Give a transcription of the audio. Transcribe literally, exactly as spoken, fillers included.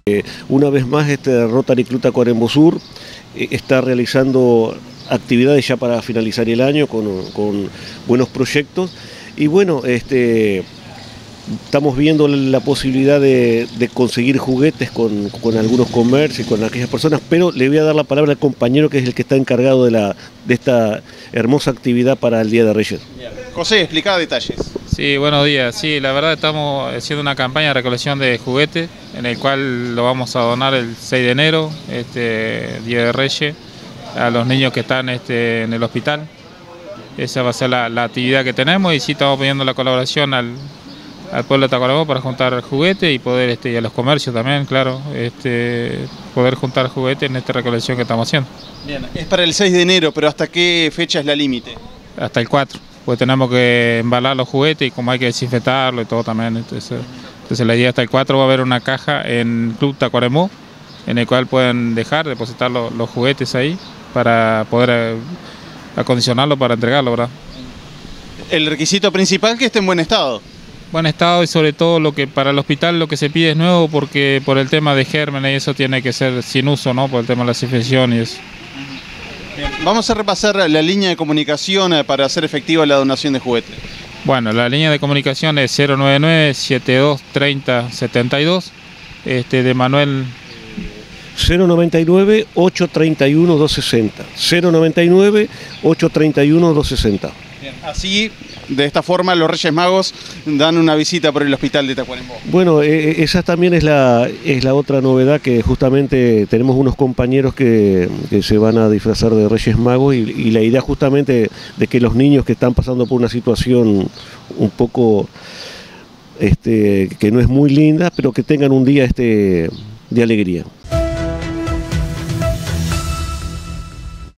Una vez más, este Rotary Club Tacuarembó Sur eh, está realizando actividades ya para finalizar el año con, con buenos proyectos y bueno, este, estamos viendo la posibilidad de, de conseguir juguetes con, con algunos comercios y con aquellas personas, pero le voy a dar la palabra al compañero que es el que está encargado de, la, de esta hermosa actividad para el Día de Reyes. José, explica detalles. Sí, buenos días. Sí, la verdad estamos haciendo una campaña de recolección de juguetes en el cual lo vamos a donar el seis de enero, este Día de Reyes, a los niños que están este, en el hospital. Esa va a ser la, la actividad que tenemos y sí estamos pidiendo la colaboración al, al pueblo de Tacuarembó para juntar juguetes y poder, este, y a los comercios también, claro, este, poder juntar juguetes en esta recolección que estamos haciendo. Bien, es para el seis de enero, pero ¿hasta qué fecha es la límite? Hasta el cuatro. Pues tenemos que embalar los juguetes y como hay que desinfectarlo y todo también. Entonces, entonces la idea hasta el cuatro va a haber una caja en Club Tacuarembó en el cual pueden dejar, depositar los, los juguetes ahí para poder eh, acondicionarlo para entregarlo, ¿verdad? El requisito principal es que esté en buen estado. Buen estado y sobre todo lo que para el hospital lo que se pide es nuevo porque por el tema de gérmenes y eso tiene que ser sin uso, ¿no? Por el tema de la desinfección y eso. Bien. Vamos a repasar la línea de comunicación para hacer efectiva la donación de juguetes. Bueno, la línea de comunicación es cero nueve nueve, setenta y dos, treinta, setenta y dos, este, de Manuel. cero noventa y nueve, ochocientos treinta y uno, doscientos sesenta. cero noventa y nueve, ochocientos treinta y uno, doscientos sesenta. Bien. Así, de esta forma, los Reyes Magos dan una visita por el hospital de Tacuarembó. Bueno, eh, esa también es la, es la otra novedad, que justamente tenemos unos compañeros que, que se van a disfrazar de Reyes Magos y, y la idea justamente de que los niños que están pasando por una situación un poco este, que no es muy linda, pero que tengan un día este, de alegría.